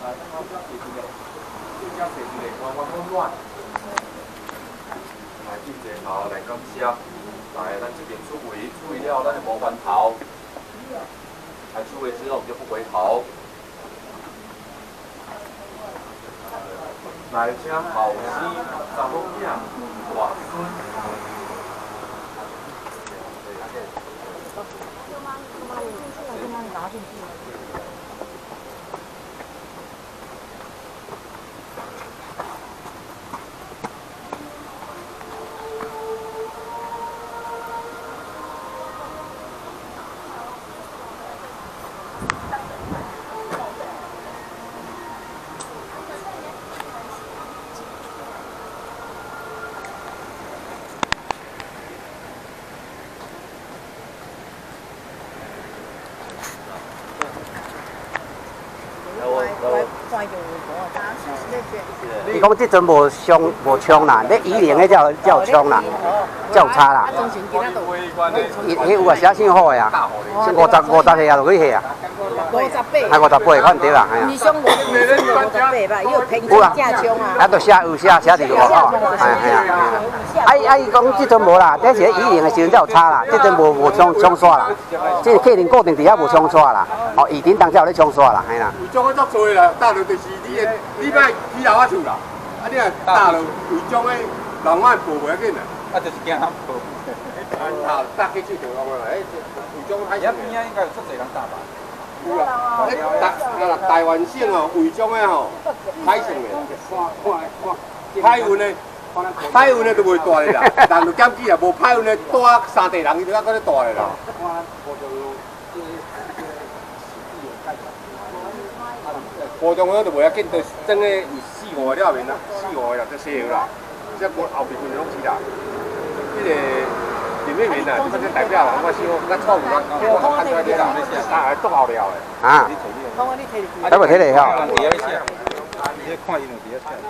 来进一头来感谢，来咱这边处理了，咱就无翻头，来处理之后就不回头。来请后生查某囝大孙。 拿进去。 你讲这阵无冲啦，你以前迄才有冲啦，才有差啦。伊有啊，写姓好的啊，50岁啊，就去下啊。58。还58，看对啦，哎呀。58吧，伊有平均价冲啊。啊，都写伫就好，哎呀。伊讲这阵无啦，这是以前的时阵才有差啦，这阵无冲煞啦，这客人固定伫遐无冲煞啦。哦，以前当才有咧冲煞啦，嘿啦。 为种个足多啦，大陆就是你摆起楼仔厝啦。啊！你若大路为种诶，人爱步袂要紧啦。 啊，就是惊他步。 啊，搭去最长路啦，为种歹。 遐边啊，应该有足侪人搭吧？ 有啦，台湾省哦，为种诶吼，歹性诶，歹运诶，歹运诶都袂大咧啦。人就减记啦，无歹运诶，带3地人伊就较搁咧大咧啦。波中嗰就袂要紧，就整个4、5个了面啦，4、5个啦，就西油啦，即后面全拢是啦。迄个林美明啦，即代表我想较错误啦，我看出来啲啦，啊，足好料诶。 啊。等我睇嚟吼。 比较像，你看伊就比较像。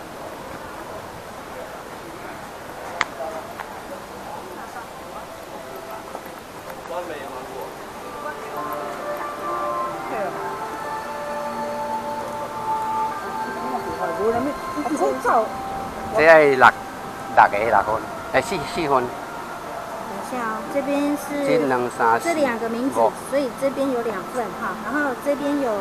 这爱6分，4分。 等一下哦，这边是这2个名字，所以这边有2份哈，然后这边有1、2、3。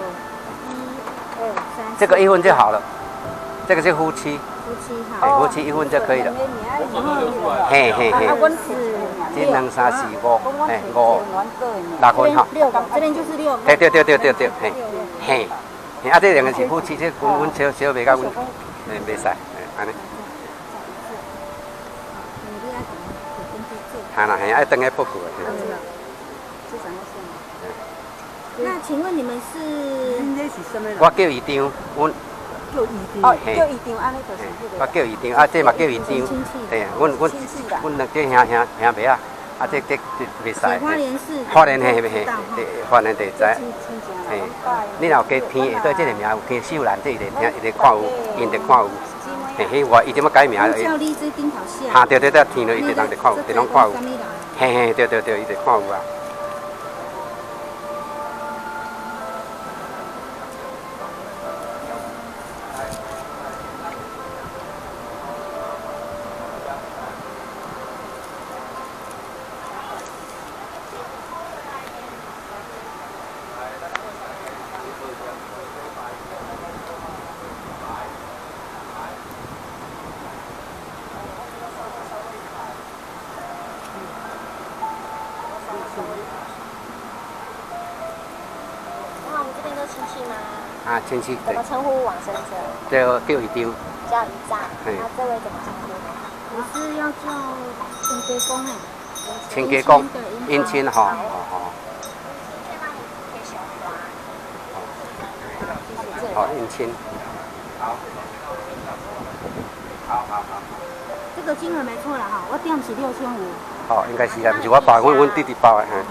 这个1份就好了，这个是夫妻。 夫妻哈。 夫妻1份就可以了。 然后嘿。这2、3、4、5，嘿，6分哈。 6个，这边就是6个。 对，嘿。啊，这2个是夫妻，这阮小袂甲阮，袂使，安尼。係啦，係一定係不符嘅。 那請問你們是？ 我叫姨丈，阮。 哦，叫姨丈，安尼就是。 我叫姨丈，啊，這嘛叫姨丈。係啊，阮兩隻兄妹啊，啊，這袂使。花蓮係，花蓮地仔。嘿，你若加填下底即个名，有加秀蘭，即伊就看有，因就看有。嘿，我伊點樣改名？ 叫荔枝丁頭蝦。 啊，對，填落伊就人就看有，就攏看有。嘿，對，伊就看有啊。啊，亲戚。 怎么称呼往生者？ 叫姨丈。 叫姨丈。那这位怎么称呼？ 我是要叫亲家公哎。 亲家公，姻亲哈。好，姻亲。好。 这个金额没错了哈，我点是6500。 哦，应该是啊，不是我包，阮弟弟包的哈。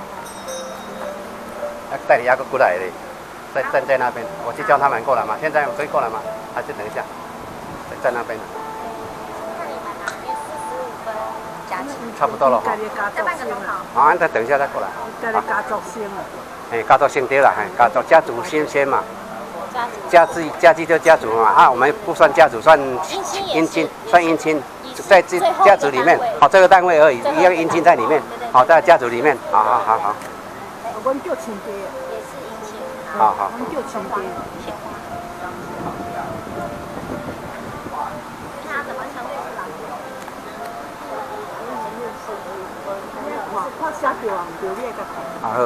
带你阿哥过来嘞。站在那边，我去叫他们过来嘛。现在可以过来吗？还是等一下？在那边。 那你们哪边45分加起？ 差不多了哈。 再半个钟头。 好，再等一下再过来。 家里家族先啊。 哎，家族先对啦，哎，家族家祖先嘛。 家祭就家族嘛啊，我们不算家族，算姻亲，算姻亲，在家族里面，好这个单位而已，一样姻亲在里面，好在家族里面，好。 我们叫亲家， 也是姻亲。 好。 我们叫亲家。 它怎么相对是老的？ 哇，我写着啊，唔对，你会甲看。 好。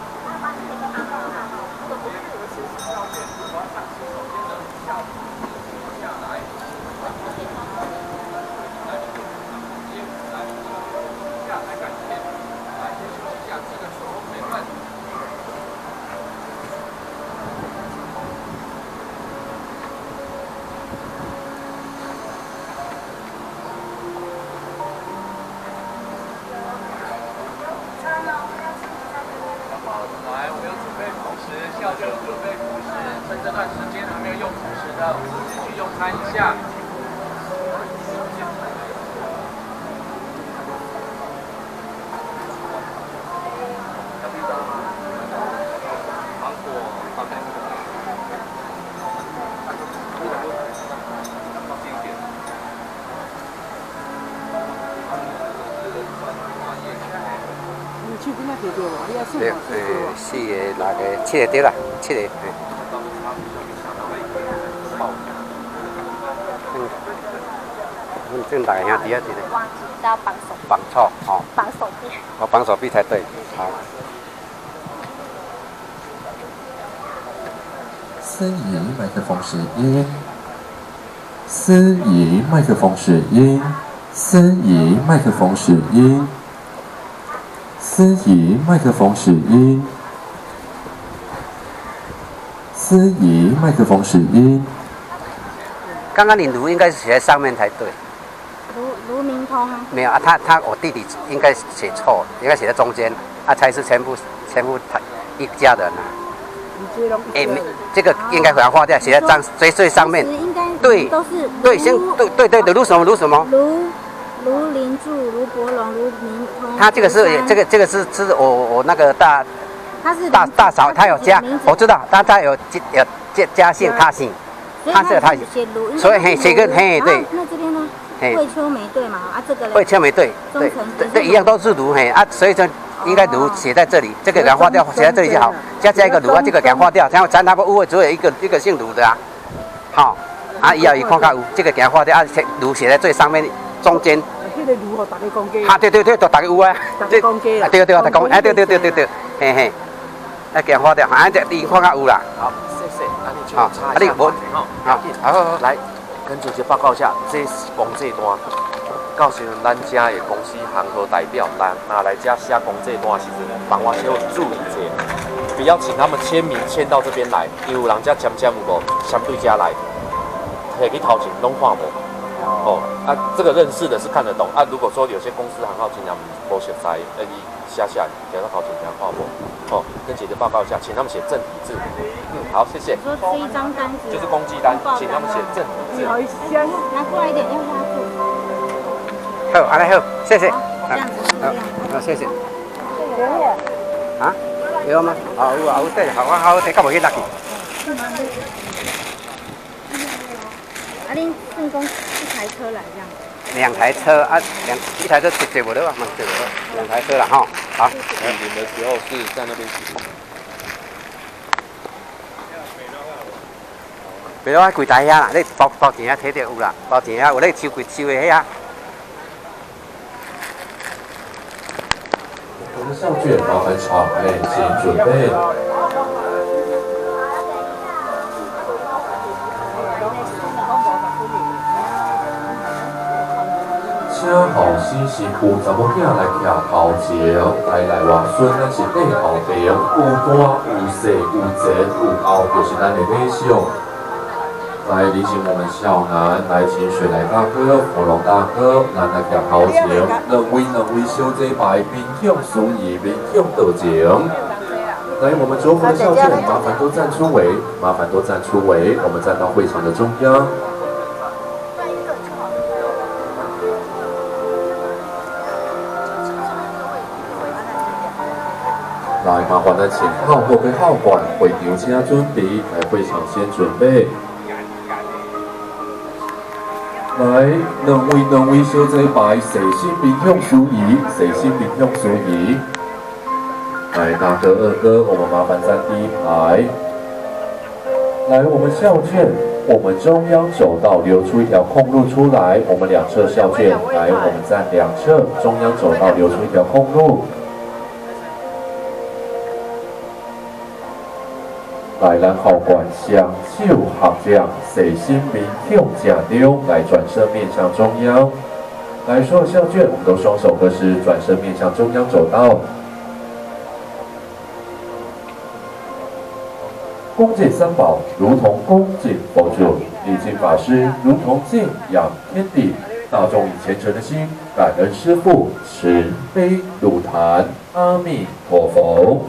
趁这段时间还没有用辅食的，去用餐一下。芒果放在这个，放近一点。 手边仔摕着无？你要算嘛？ 4个、6个、7个对啦，7个。正大个兄弟啊，这个。 忘记要绑手。 绑错哦。 绑手臂。 我绑手臂才对，好。 司仪麦克风试音，司仪麦克风试音，司仪麦克风试音，司仪麦克风试音，司仪麦克风试音。 刚刚你炉应该是写在上面才对。 卢明通啊？ 没有啊，我弟弟应该写错，应该写在中间，啊才是全部他一家人啊。这个应该把它划掉，写在最上面。对， 都是对，先对，卢什么？ 卢林柱、卢伯龙、卢明通。 他这个是我那个大嫂，他有加，我知道，他有加姓他姓，他是他写卢， 所以写个对。 那这边呢？桂秋梅对嘛？啊，这个嘞？ 桂秋梅对，一样都是卢啊，所以说应该卢写在这里，这个给它划掉，写在这里就好，加一个卢啊，这个给它划掉，然后咱那个屋只有一个姓卢的啊，好，啊，以后一看到有这个给它划掉，啊，卢写在最上面中间。 这个卢哦，大家讲价。 啊，对，都大家有啊。 大家讲价啦。 对，大家讲，哎，对，嘿，啊，给它划掉，啊，这你看到有啦。 好，谢谢，啊，你就啊，你我，好， 来。跟主席报告一下，这是公这单，到时候咱家的公司行号代表拿来家写公这单的时阵，帮我小注意一下，不要请他们签名签到这边来，因为有人家签有无，相对家来，摕去头前拢看无。哦，啊，这个认识的是看得懂啊。如果说有些公司行号尽量不熟悉，你写给他头前听看无。哦，跟姐姐报告一下，请他们写正体字。好，谢谢。 说这一张单子就是公祭单，请他们写正体字。 好，先拿过来一点，要压住。 好，安尼好，谢谢。 这样子是这样。 好，谢谢。啊？有吗？有对，好，睇到无去落去。啊，恁正公一台车来这样？2台车啊，一台车坐不了啊，坐不了，2台车了哈。好。 领的时候是在那边洗。 别我柜台遐啦，你包钱遐摕着有啦，包钱遐有咧收的遐。 我们校卷麻烦场内请准备。请后生是有查某囝来徛头前，来外孙，咱是背后边，有大有细有前有后，就是咱的理想。来礼请我们校南来请水来大哥、火龙大哥，咱来徛头前，两位小姐排面向顺义，面向道前。来，我们卓福的校卷，麻烦都站出围，我们站到会场的中央。 来，麻烦咱前后后跟后管会场请准备，来会场先准备。来，两位小姐排细心面向司仪，细心面向司仪。来，大哥二哥，我们麻烦站第一排。来，我们校卷，我们中央走道留出一条空路出来，我们两侧校卷，来，我们站两侧，中央走道留出一条空路。来，咱后管双手合掌，细心面向正中，来转身面向中央。来，所有校卷，我们都双手合十，转身面向中央走道。恭敬三宝，如同恭敬佛祖；礼敬法师，如同敬仰天地。大众以虔诚的心，感恩师父慈悲入坛。阿弥陀佛。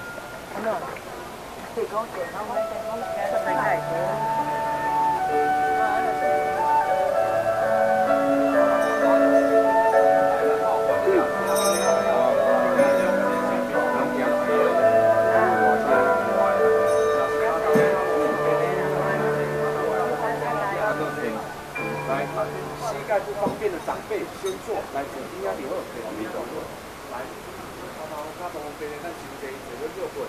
膝盖不方便的长辈先坐，来左边压点二，可以没走。来，他从别人看行这整个热滚。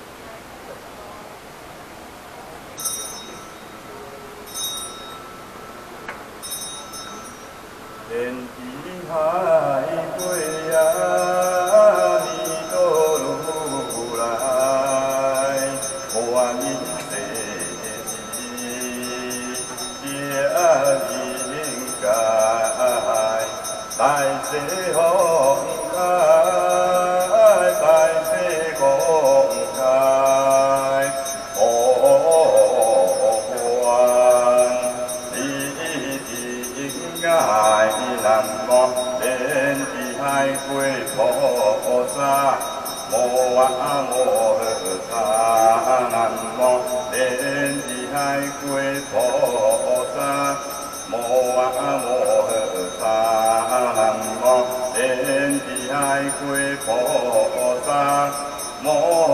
天地海归呀，你都如来，我因大世宏开，大世宏开，观一爱南无天地海归菩萨，摩萨南无天地海归菩萨，摩萨。南无天地海归菩萨，摩